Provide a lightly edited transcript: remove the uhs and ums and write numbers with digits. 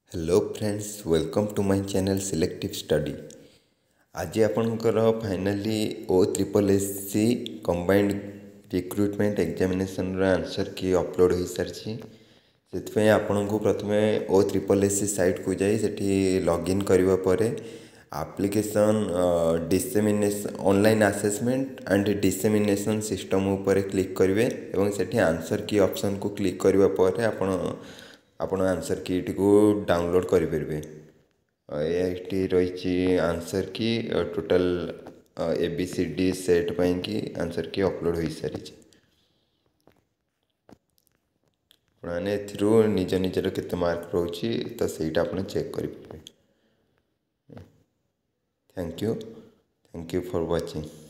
Hello friends, welcome to my channel selective study. आज आपणकर finally OSSC combined recruitment examination answer key upload हो सारी से आपन को प्रथम OSSC साइट को जाई सेठी लॉगिन करबा परे application dissemination online assessment and dissemination system ऊपर क्लिक करेंगे और सेठी आंसर की ऑप्शन को क्लिक करबा परे आपण आंसर की को डाउनलोड करेंगे। ये रही आंसर की टोटल ABCD सेट पाई कि आंसर की अपलोड हो सारी मैंने निज निजर केते मार्क रोचे तो सहीटा आप चेक करेंगे। Thank you for watching.